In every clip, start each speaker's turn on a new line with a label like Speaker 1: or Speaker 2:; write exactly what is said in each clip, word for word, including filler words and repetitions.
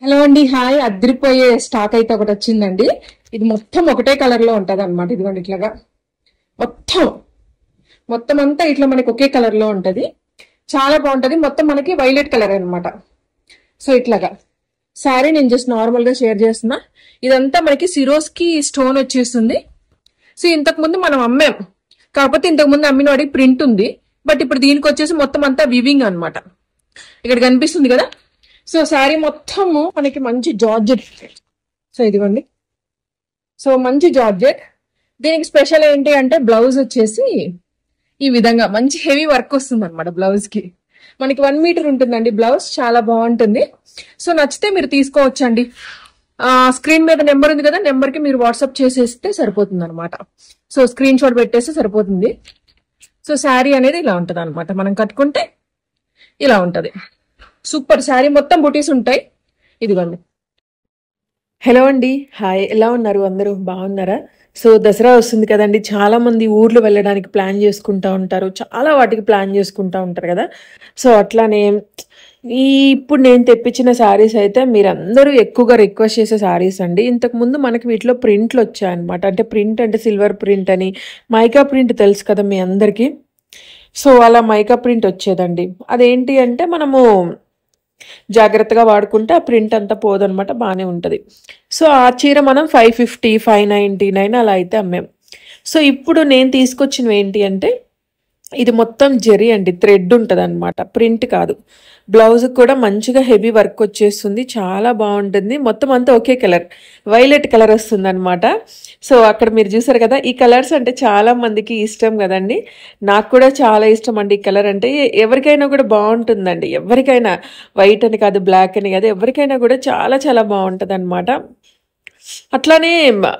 Speaker 1: Hello అండి, hi. అద్దరిపోయే stock అయితే ఒకటి వచ్చిందండి. ఇది మొత్తం ఒకటే కలర్ లో ఉంటది అనమాట. ఇదిగోండి ఇట్లాగా మొత్తం మొత్తం అంతా ఇట్లా మనకి ఒకే కలర్ లో ఉంటది. చాలా బాగుంటది. మొత్తం మనకి వైలెట్ కలర్ అనమాట. సో ఇట్లాగా శారీ నేను జస్ట్ నార్మల్ గా షేర్ చేస్తున్నా. ఇదంతా మనకి సిరోస్ కి స్టోన్ వచ్చేస్తుంది. సో ఇంతకు ముందు మనం అమ్మాం, కాకపోతే ఇంతకు ముందు అమ్మిన వాడికి ప్రింట్ ఉంది. బట్ ఇప్పుడు దీనికి వచ్చేసి మొత్తం అంతా వివింగ్ అనమాట. ఇక్కడ కనిపిస్తుంది కదా. సో శారీ మొత్తము మనకి మంచి జార్జెట్. సో ఇదిగోండి, సో మంచి జార్జెట్. దీనికి స్పెషల్ ఏంటి అంటే బ్లౌజ్ వచ్చేసి ఈ విధంగా మంచి హెవీ వర్క్ వస్తుంది అనమాట. బ్లౌజ్ కి మనకి వన్ మీటర్ ఉంటుందండి బ్లౌజ్. చాలా బాగుంటుంది. సో నచ్చితే మీరు తీసుకోవచ్చండి. ఆ స్క్రీన్ మీద నెంబర్ ఉంది కదా, నెంబర్ కి మీరు వాట్సాప్ చేసేస్తే సరిపోతుంది అనమాట. సో స్క్రీన్ షాట్ పెట్టేస్తే సరిపోతుంది. సో శారీ అనేది ఇలా ఉంటది అనమాట. మనం కట్టుకుంటే ఇలా ఉంటది. సూపర్ శారీ, మొత్తం బుటీస్ ఉంటాయి. ఇదిగోండి. హలో అండి, హాయ్. ఎలా ఉన్నారు అందరూ? బాగున్నారా? సో దసరా వస్తుంది కదండి. చాలా మంది ఊర్లు వెళ్ళడానికి ప్లాన్ చేసుకుంటా ఉంటారు. చాలా వాటికి ప్లాన్ చేసుకుంటా ఉంటారు కదా. సో అట్లానే ఈ ఇప్పుడు నేను తెప్పించిన శారీస్ అయితే మీరందరూ ఎక్కువగా రిక్వెస్ట్ చేసే శారీస్ అండి. ఇంతకు ముందు మనకి వీటిలో ప్రింట్లు వచ్చాయన్నమాట. అంటే ప్రింట్ అంటే సిల్వర్ ప్రింట్ అని, మైకా ప్రింట్ తెలుసు కదా మీ అందరికీ. సో అలా మైకా ప్రింట్ వచ్చేదండి. అదేంటి అంటే మనము జాగ్రత్తగా వాడుకుంటే ఆ ప్రింట్ అంతా పోదనమాట, బాగానే ఉంటుంది. సో ఆ చీర మనం five fifty five ninety nine అలా అయితే అమ్మాం. సో ఇప్పుడు నేను తీసుకొచ్చినవి ఏంటి అంటే ఇది మొత్తం జరీ అండి, థ్రెడ్ ఉంటుంది అనమాట, ప్రింట్ కాదు. బ్లౌజ్ కూడా మంచిగా హెవీ వర్క్ వచ్చేస్తుంది, చాలా బాగుంటుంది. మొత్తం అంతా ఒకే కలర్, వైలెట్ కలర్ వస్తుంది అనమాట. సో అక్కడ మీరు చూసారు కదా, ఈ కలర్స్ అంటే చాలా మందికి ఇష్టం కదండి. నాకు కూడా చాలా ఇష్టం అండి ఈ కలర్ అంటే. ఎవరికైనా కూడా బాగుంటుందండి, ఎవరికైనా, వైట్ అని కాదు, బ్లాక్ అని కాదు, ఎవరికైనా కూడా చాలా చాలా బాగుంటుంది అనమాట. అట్లానే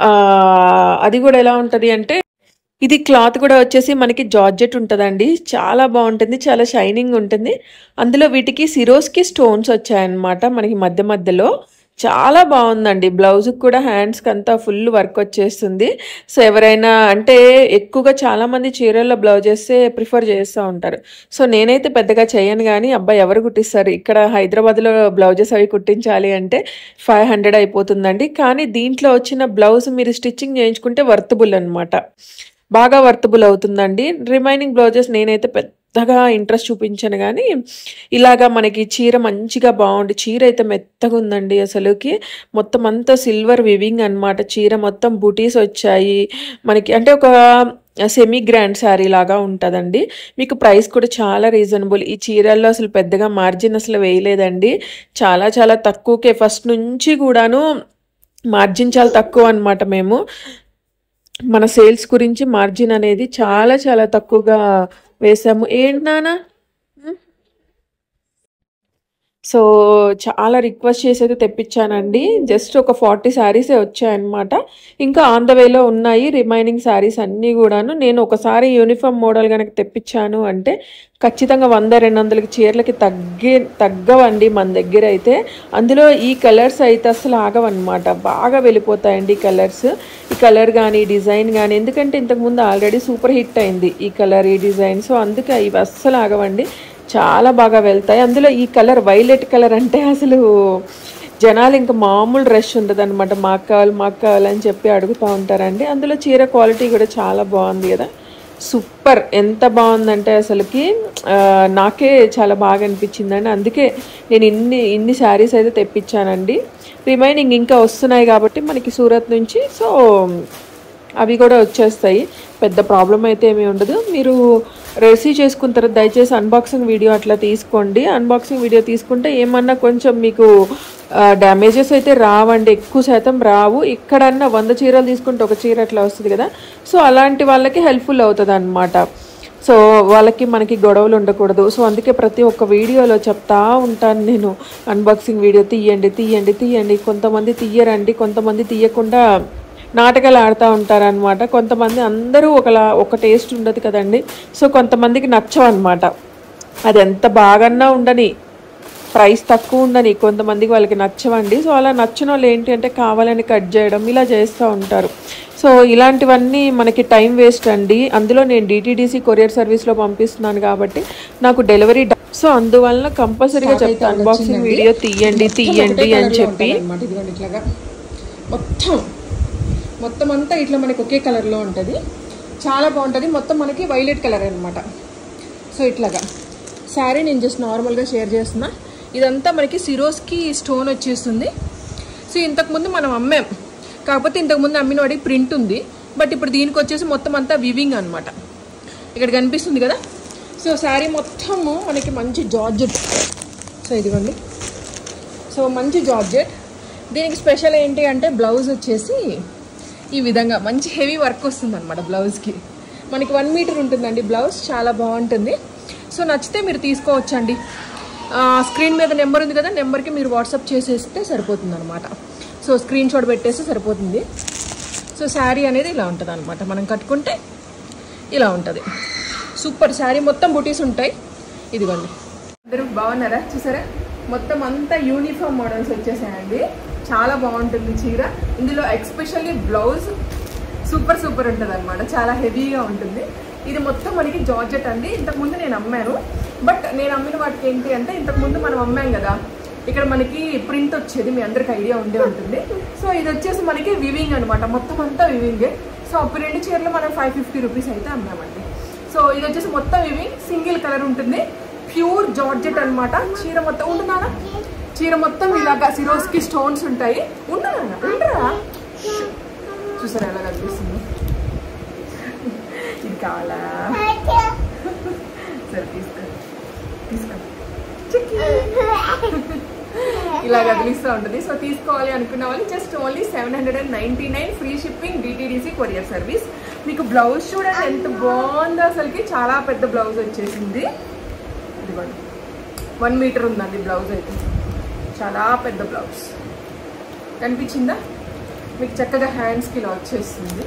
Speaker 1: అది కూడా ఎలా ఉంటుంది అంటే ఇది క్లాత్ కూడా వచ్చేసి మనకి జార్జెట్ ఉంటుందండి. చాలా బాగుంటుంది, చాలా షైనింగ్ ఉంటుంది. అందులో వీటికి సిరోస్కి స్టోన్స్ వచ్చాయన్నమాట మనకి మధ్య మధ్యలో. చాలా బాగుందండి. బ్లౌజ్కి కూడా హ్యాండ్స్కి అంతా ఫుల్ వర్క్ వచ్చేస్తుంది. సో ఎవరైనా అంటే ఎక్కువగా చాలామంది చీరల్లో బ్లౌజెస్ ప్రిఫర్ చేస్తూ ఉంటారు. సో నేనైతే పెద్దగా చేయను, కానీ అబ్బాయి ఎవరు కుట్టిస్తారు. ఇక్కడ హైదరాబాద్లో బ్లౌజెస్ అవి కుట్టించాలి అంటే ఫైవ్ హండ్రెడ్ అయిపోతుందండి. కానీ దీంట్లో వచ్చిన బ్లౌజ్ మీరు స్టిచ్చింగ్ చేయించుకుంటే వర్తబుల్ అనమాట, బాగా వర్తబుల్ అవుతుందండి. రిమైనింగ్ బ్లౌజెస్ నేనైతే పెద్దగా ఇంట్రెస్ట్ చూపించాను, కానీ ఇలాగా మనకి చీర మంచిగా బాగుంది. చీర అయితే మెత్తగా ఉందండి అసలుకి. మొత్తం అంతా సిల్వర్ వివింగ్ అనమాట. చీర మొత్తం బుటీస్ వచ్చాయి మనకి. అంటే ఒక సెమీ గ్రాండ్ శారీ లాగా ఉంటుందండి. మీకు ప్రైస్ కూడా చాలా రీజనబుల్. ఈ చీరల్లో అసలు పెద్దగా మార్జిన్ అసలు వేయలేదండి. చాలా చాలా తక్కువకే, ఫస్ట్ నుంచి కూడాను మార్జిన్ చాలా తక్కువ అనమాట. మేము మన సేల్స్ గురించి మార్జిన్ అనేది చాలా చాలా తక్కువగా వేసాము. ఏంటి నానా? సో చాలా రిక్వెస్ట్ చేసేది తెప్పించానండి. జస్ట్ ఒక ఫార్టీ శారీసే వచ్చాయన్నమాట. ఇంకా ఆన్ ద వేలో ఉన్నాయి రిమైనింగ్ శారీస్ అన్నీ కూడాను. నేను ఒకసారి యూనిఫామ్ మోడల్ కనుక తెప్పించాను అంటే ఖచ్చితంగా వంద రెండు వందలకి చీరలకి తగ్గే తగ్గవండి మన దగ్గర అయితే. అందులో ఈ కలర్స్ అయితే అసలు ఆగవన్నమాట, బాగా వెళ్ళిపోతాయండి ఈ కలర్స్. ఈ కలర్ కానీ డిజైన్ కానీ, ఎందుకంటే ఇంతకుముందు ఆల్రెడీ సూపర్ హిట్ అయింది ఈ కలర్, ఈ డిజైన్. సో అందుకే ఇవి అస్సలు ఆగవండి, చాలా బాగా వెళ్తాయి. అందులో ఈ కలర్ వైలెట్ కలర్ అంటే అసలు జనాలు ఇంకా మామూలు రష్ ఉంటుంది అనమాట. మాకు కావాలి మాకు కావాలని చెప్పి అడుగుతూ ఉంటారండి. అందులో చీర క్వాలిటీ కూడా చాలా బాగుంది కదా, సూపర్. ఎంత బాగుందంటే అసలుకి నాకే చాలా బాగా అనిపించిందండి. అందుకే నేను ఇన్ని ఇన్ని శారీస్ అయితే తెప్పించానండి. రిమైనింగ్ ఇంకా వస్తున్నాయి కాబట్టి మనకి సూరత్ నుంచి. సో అవి కూడా వచ్చేస్తాయి, పెద్ద ప్రాబ్లం అయితే ఏమీ ఉండదు. మీరు రిసీవ్ చేసుకున్న తర్వాత దయచేసి అన్బాక్సింగ్ వీడియో అట్లా తీసుకోండి. అన్బాక్సింగ్ వీడియో తీసుకుంటే ఏమన్నా కొంచెం మీకు డ్యామేజెస్ అయితే రావండి, ఎక్కువ శాతం రావు. ఇక్కడన్నా వంద చీరలు తీసుకుంటే ఒక చీర అట్లా వస్తుంది కదా. సో అలాంటి వాళ్ళకి హెల్ప్ఫుల్ అవుతుంది అనమాట. సో వాళ్ళకి మనకి గొడవలు ఉండకూడదు. సో అందుకే ప్రతి ఒక్క వీడియోలో చెప్తా ఉంటాను నేను, అన్బాక్సింగ్ వీడియో తీయండి తీయండి తీయండి. కొంతమంది తీయరండి, కొంతమంది తీయకుండా నాటకాలు ఆడుతూ ఉంటారనమాట. కొంతమంది అందరూ ఒకలా ఒక టేస్ట్ ఉండదు కదండి. సో కొంతమందికి నచ్చవు అనమాట. అది ఎంత బాగన్నా ఉండని,
Speaker 2: ప్రైస్ తక్కువ ఉందని కొంతమందికి వాళ్ళకి నచ్చవండి. సో అలా నచ్చిన వాళ్ళు ఏంటి అంటే కావాలని కట్ చేయడం ఇలా చేస్తూ ఉంటారు. సో ఇలాంటివన్నీ మనకి టైం వేస్ట్ అండి. అందులో నేను డిటిడిసి కొరియర్ సర్వీస్లో పంపిస్తున్నాను కాబట్టి నాకు డెలివరీ, సో అందువల్ల కంపల్సరీగా చెప్తాను అన్బాక్సింగ్ వీడియో తీయండి తీయండి అని చెప్పి.
Speaker 1: మొత్తం మొత్తం అంతా ఇట్లా మనకి ఒకే కలర్లో ఉంటుంది, చాలా బాగుంటుంది. మొత్తం మనకి వైలెట్ కలర్ అనమాట. సో ఇట్లాగా శారీ నేను జస్ట్ నార్మల్గా షేర్ చేస్తున్నా. ఇదంతా మనకి సిరోస్కి స్టోన్ వచ్చేస్తుంది. సో ఇంతకుముందు మనం అమ్మాం, కాకపోతే ఇంతకుముందు అమ్మిన వాడి ప్రింట్ ఉంది. బట్ ఇప్పుడు దీనికి వచ్చేసి మొత్తం అంతా వివింగ్ అనమాట. ఇక్కడ కనిపిస్తుంది కదా. సో శారీ మొత్తము మనకి మంచి జార్జెట్. సో ఇదిగోండి, సో మంచి జార్జెట్. దీనికి స్పెషల్ ఏంటి అంటే బ్లౌజ్ వచ్చేసి ఈ విధంగా మంచి హెవీ వర్క్ వస్తుంది అనమాట. బ్లౌజ్కి మనకి వన్ మీటర్ ఉంటుందండి బ్లౌజ్, చాలా బాగుంటుంది. సో నచ్చితే మీరు తీసుకోవచ్చండి. స్క్రీన్ మీద నెంబర్ ఉంది కదా, నెంబర్కి మీరు వాట్సాప్ చేసేస్తే సరిపోతుంది అనమాట. సో స్క్రీన్ షాట్ పెట్టేస్తే సరిపోతుంది. సో శారీ అనేది ఇలా ఉంటుంది అనమాట. మనం కట్టుకుంటే ఇలా ఉంటుంది. సూపర్ శారీ, మొత్తం బుటీస్ ఉంటాయి. ఇదిగోండి, అందరూ బాగున్నారా? చూసారా, మొత్తం అంతా యూనిఫామ్ మోడల్స్ వచ్చేసాయండి. చాలా బాగుంటుంది చీర. ఇందులో ఎక్స్పెషల్లీ బ్లౌజ్ సూపర్ సూపర్ ఉంటుంది అనమాట, చాలా హెవీగా ఉంటుంది. ఇది మొత్తం మనకి జార్జెట్ అండి. ఇంతకుముందు నేను అమ్మాను, బట్ నేను అమ్మిన వాటికి ఏంటి అంటే ఇంతకుముందు మనం అమ్మాం కదా, ఇక్కడ మనకి ప్రింట్ వచ్చేది, మీ అందరికి ఐడియా ఉండే ఉంటుంది. సో ఇది వచ్చేసి మనకి వివింగ్ అనమాట, మొత్తం అంతా వివింగే. సో అప్పుడు రెండు చీరలు మనం ఫైవ్ ఫిఫ్టీ రూపీస్ అయితే అమ్మామండి. సో ఇది వచ్చేసి మొత్తం వివింగ్, సింగిల్ కలర్ ఉంటుంది, ప్యూర్ జార్జెట్ అనమాట. చీర మొత్తం ఉంటున్నారా, చీర మొత్తం ఇలాగా సిరోస్కి స్టోన్స్ ఉంటాయి. ఉండరా ఉండరా చూసారా ఎలా కనిపిస్తుంది? ఇది కావాలా? సరే తీసుకో తీసుకో ఇలా కదిలిస్తూ ఉంటుంది. సో తీసుకోవాలి అనుకున్న వాళ్ళు just only seven hundred and ninety nine free shipping, DTDC courier service. మీకు బ్లౌజ్ చూడండి ఎంత బాగుందో, అసలుకి చాలా పెద్ద బ్లౌజ్ వచ్చేసింది. ఇదిగోండి, వన్ మీటర్ ఉందండి బ్లౌజ్ అయితే, చాలా పెద్ద బ్లౌజ్ కనిపించిందా మీకు? చక్కగా హ్యాండ్స్కి ఇలా వచ్చేస్తుంది.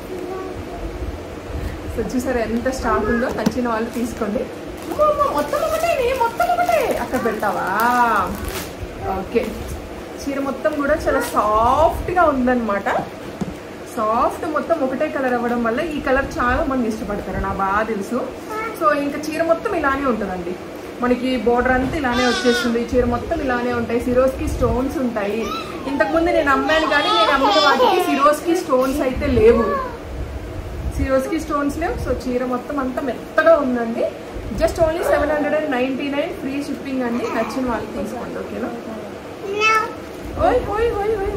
Speaker 1: సో చూసారా ఎంత స్టాక్ ఉందో, నచ్చిన వాళ్ళు తీసుకోండి. మొత్తం ఒకటే, మొత్తం ఒకటే అక్కడ పెడతావా? ఓకే, చీర మొత్తం కూడా చాలా సాఫ్ట్గా ఉందన్నమాట. సాఫ్ట్ మొత్తం ఒకటే కలర్ అవ్వడం వల్ల ఈ కలర్ చాలా మంది ఇష్టపడతారు, నాకు బాగా తెలుసు. సో ఇంకా చీర మొత్తం ఇలానే ఉంటుందండి, మనకి బోర్డర్ అంతా ఇలానే వచ్చేస్తుంది. చీర మొత్తం ఇలానే ఉంటాయి, సిరోస్కి స్టోన్స్ ఉంటాయి. ఇంతకుముందు నేను అమ్మాను కానీ నేను అమ్మిన వాటికి సిరోస్కి స్టోన్స్ అయితే లేవు, సిరోస్కి స్టోన్స్ లేవు. సో చీర మొత్తం అంతా మెత్తగా ఉందండి. Just only seven hundred and ninety nine free shipping అండి. నచ్చిన వాళ్ళు తీసుకోండి, ఓకేనా? ఓయ్ ఓయ్ ఓయ్ ఓయ్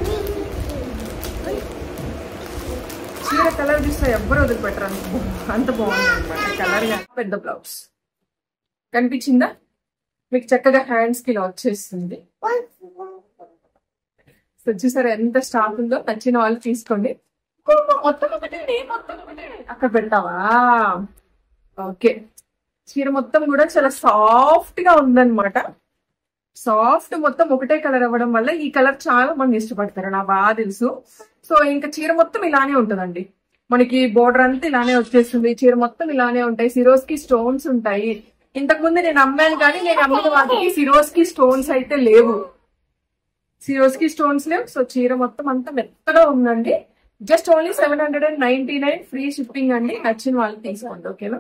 Speaker 1: చీర కలర్ చూస్తే ఎవ్వరు వదిలిపెట్టరు, అంత బాగుంది అనమాట కలర్. పెద్ద బ్లౌజ్ కనిపించిందా మీకు? చక్కగా హ్యాండ్స్ కి ఇలా వచ్చేస్తుంది. సో చూసారా ఎంత స్టాక్ ఉందో, నచ్చిన వాళ్ళు తీసుకోండి. మొత్తం ఒకటే, మొత్తం ఒకటే అక్కడ పెడతావా? ఓకే, చీర మొత్తం కూడా చాలా సాఫ్ట్ గా ఉందన్నమాట. సాఫ్ట్ మొత్తం ఒకటే కలర్ అవ్వడం వల్ల ఈ కలర్ చాలా మంది ఇష్టపడతారు, నాకు బాగా తెలుసు. సో ఇంకా చీర మొత్తం ఇలానే ఉంటుందండి, మనకి బోర్డర్ అంతా ఇలానే వచ్చేస్తుంది. చీర మొత్తం ఇలానే ఉంటాయి, సిరోస్కి స్టోన్స్ ఉంటాయి. ఇంతకుముందు నేను అమ్మాను కానీ నేను అమ్మిన వాటికి సిరోస్కి స్టోన్స్ అయితే లేవు, సిరోస్కి స్టోన్స్ లేవు. సో చీర మొత్తం అంతా మెత్తగా ఉందండి. Just only seven hundred and ninety nine free shipping అండి. నచ్చిన వాళ్ళు తీసుకోండి, ఓకేనా?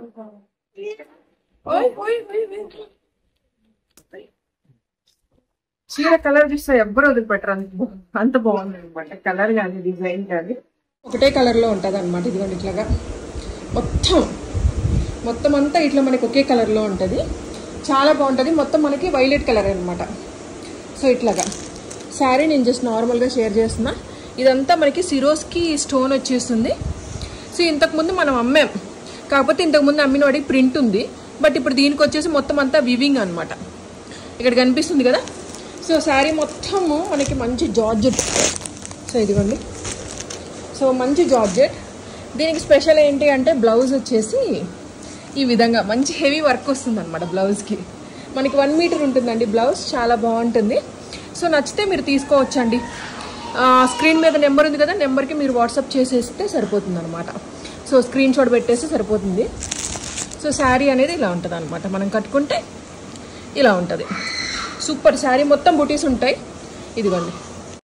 Speaker 1: చీర కలర్ చూస్తే ఎవ్వరు వదిలిపెట్టరు, అంత బాగుంది అనమాట కలర్ కానీ డిజైన్ కానీ. ఒకటే కలర్ లో ఉంటది అనమాట. ఇదిగోండి ఇట్లాగా మొత్తం మొత్తం అంతా ఇట్లా మనకి ఒకే కలర్ లో ఉంటది, చాలా బాగుంటది. మొత్తం మనకి వైలెట్ కలర్ అనమాట. సో ఇట్లాగా శారీ నేను జస్ట్ నార్మల్గా షేర్ చేస్తున్నా. ఇదంతా మనకి సిరోస్కి స్టోన్ వచ్చేస్తుంది. సో ఇంతకుముందు మనం అమ్మాం, కాకపోతే ఇంతకుముందు అమ్మిన వాడికి ప్రింట్ ఉంది. బట్ ఇప్పుడు దీనికి వచ్చేసి మొత్తం అంతా వివింగ్ అనమాట. ఇక్కడ కనిపిస్తుంది కదా. సో శారీ మొత్తము మనకి మంచి జార్జెట్. సో ఇదిగోండి, సో మంచి జార్జెట్. దీనికి స్పెషల్ ఏంటి అంటే బ్లౌజ్ వచ్చేసి ఈ విధంగా మంచి హెవీ వర్క్ వస్తుంది అనమాట. బ్లౌజ్కి మనకి వన్ మీటర్ ఉంటుందండి బ్లౌజ్, చాలా బాగుంటుంది. సో నచ్చితే మీరు తీసుకోవచ్చండి. స్క్రీన్ మీద నెంబర్ ఉంది కదా, నెంబర్కి మీరు వాట్సాప్ చేసేస్తే సరిపోతుంది అనమాట. సో స్క్రీన్ షాట్ పెట్టేస్తే సరిపోతుంది. సో శారీ అనేది ఇలా ఉంటుంది అనమాట, మనం కట్టుకుంటే ఇలా ఉంటుంది. సూపర్ శారీ మొత్తం బూటీస్ ఉంటాయి. ఇదిగోండి